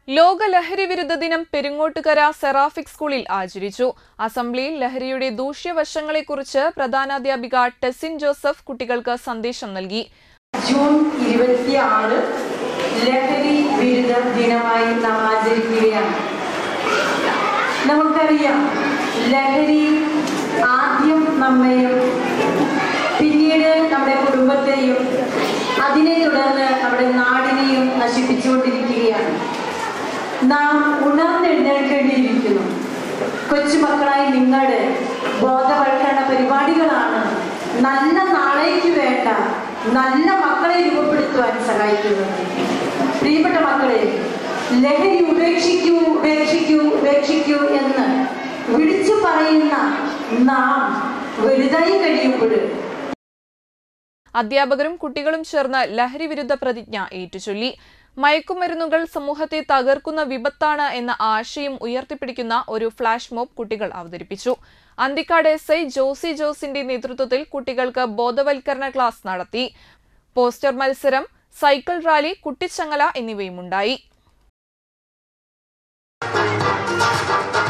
ലോക ലഹരി വിരുദ്ധ ദിനം പെരിങ്ങോട്ടുകര സെറാഫിക് സ്കൂളിൽ ആചരിച്ചു. അസംബ്ലിയിൽ ലഹരിയുടെ ദൂഷ്യവശങ്ങളെക്കുറിച്ച് പ്രധാനാധ്യാപിക ടെസിൻ ജോസഫ് കുട്ടികൾക്ക് സന്ദേശം നൽകി. ജൂൺ 26 ലഹരി വിരുദ്ധ ദിനമായി നാം ആചരിക്കുകയാണ്. നമുക്കറിയാം, ലഹരി ആദ്യം നമ്മെയും പിന്നീട് നമ്മുടെ കുടുംബത്തെയും അതിനെ തുടർന്ന് നമ്മുടെ നാടിനെയും നശിപ്പിച്ചുകൊണ്ടിരിക്കുകയാണ്. നാം ഉണർന്നെഴുന്നേൽക്കേണ്ടിയിരിക്കുന്നു. കൊച്ചുമക്കളായി നിങ്ങളുടെ ബോധവൽക്കരണ പരിപാടികളാണ് നല്ല നാളേക്ക് വേണ്ട നല്ല മക്കളെ രൂപപ്പെടുത്തുവാൻ സഹായിക്കുന്നത്. പ്രിയപ്പെട്ട മക്കളെ, ലഹരി ഉപേക്ഷിക്കൂ ഉപേക്ഷിക്കൂ ഉപേക്ഷിക്കൂ എന്ന് വിളിച്ചു പറയുന്ന നാം വലുതായി കഴിയുമ്പോൾ അധ്യാപകരും കുട്ടികളും ചേർന്ന് ലഹരി വിരുദ്ധ പ്രതിജ്ഞ ഏറ്റുചൊല്ലി. മയക്കുമരുന്നുകൾ സമൂഹത്തെ തകർക്കുന്ന വിപത്താണ് എന്ന ആശയം ഉയർത്തിപ്പിടിക്കുന്ന ഒരു ഫ്ലാഷ് മോബ് കുട്ടികൾ അവതരിപ്പിച്ചു. അന്തിക്കാട് SI ജോസി ജോസിന്റെ നേതൃത്വത്തിൽ കുട്ടികൾക്ക് ബോധവൽക്കരണ ക്ലാസ് നടത്തി. പോസ്റ്റർ മത്സരം, സൈക്കിൾ റാലി, കുട്ടിച്ചങ്ങല എന്നിവയുമുണ്ടായി.